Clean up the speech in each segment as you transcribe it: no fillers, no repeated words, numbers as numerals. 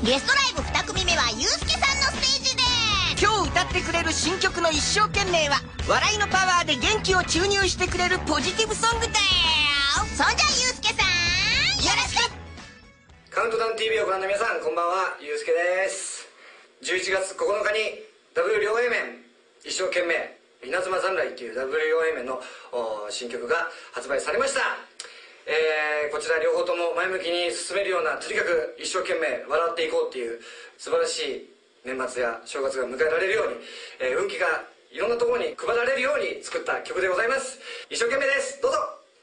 ゲストライブ2組目はゆうすけさんのステージで今日歌ってくれる新曲の一生懸命は笑いのパワーで元気を注入してくれるポジティブソングだよ。 そんじゃゆうすけさんよろしく。 カウントダウン TV をご覧の皆さん、こんばんは、ゆうすけです。11月9日にダブル両 A 面一生懸命稲妻侍というダブル両 A 面の新曲が発売されました。こちら両方とも前向きに進めるような、とにかく一生懸命笑っていこうっていう素晴らしい年末や正月が迎えられるように、運気がいろんなところに配られるように作った曲でございます。一生懸命です。どうぞ。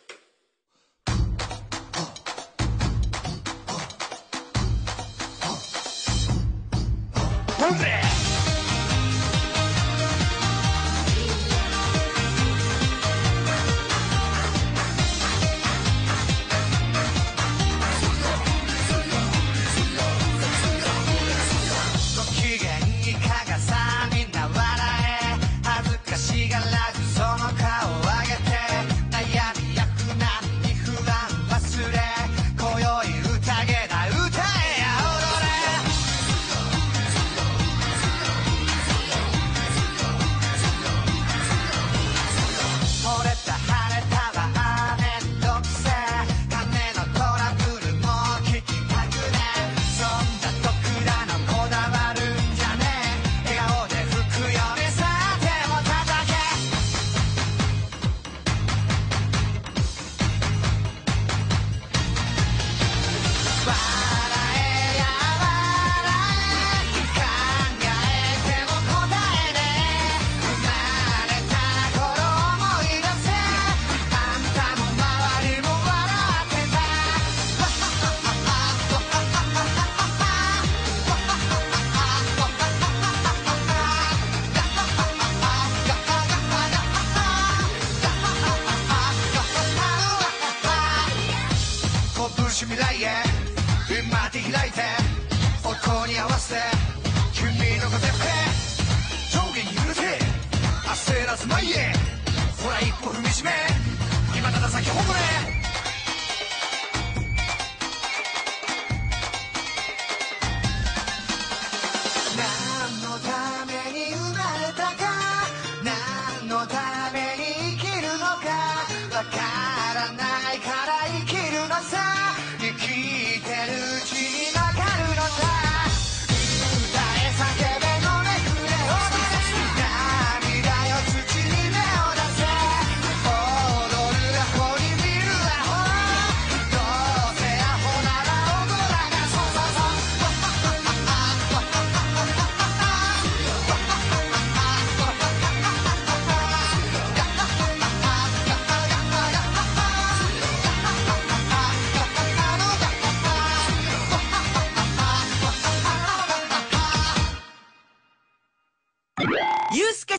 未来へ今手開いて音に合わせて君の風吹け上下に揺れて焦らず前へほら一歩踏みしめ今ただ先誇れ